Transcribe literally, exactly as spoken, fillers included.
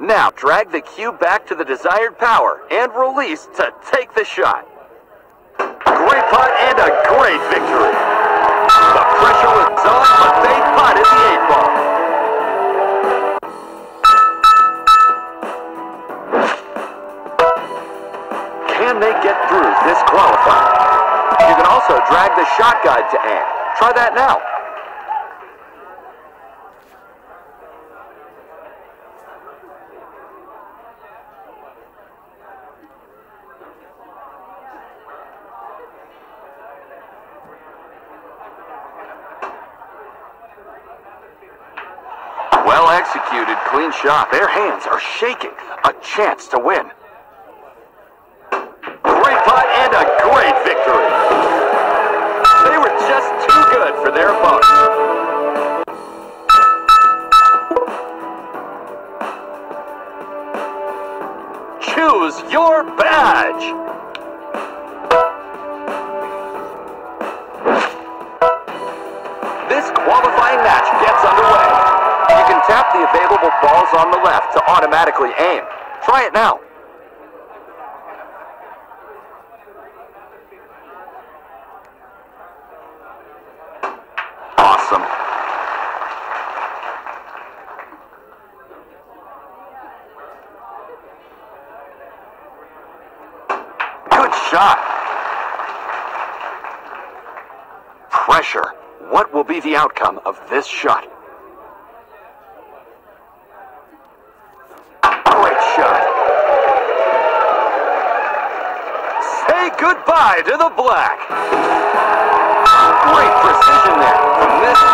Now drag the cube back to the desired power and release to take the shot. Great putt and a great victory. The pressure was on, but they putted the eight ball. Can they get through this qualifying? You can also drag the shot guide to aim. Try that now. Well executed, clean shot. Their hands are shaking. A chance to win. Great putt and a great victory. They were just too good for their opponents. Choose your badge. This qualifying match gets underway. You can tap the available balls on the left to automatically aim. Try it now. Awesome. Good shot. Pressure. What will be the outcome of this shot? Great shot. Say goodbye to the black. Great precision there from this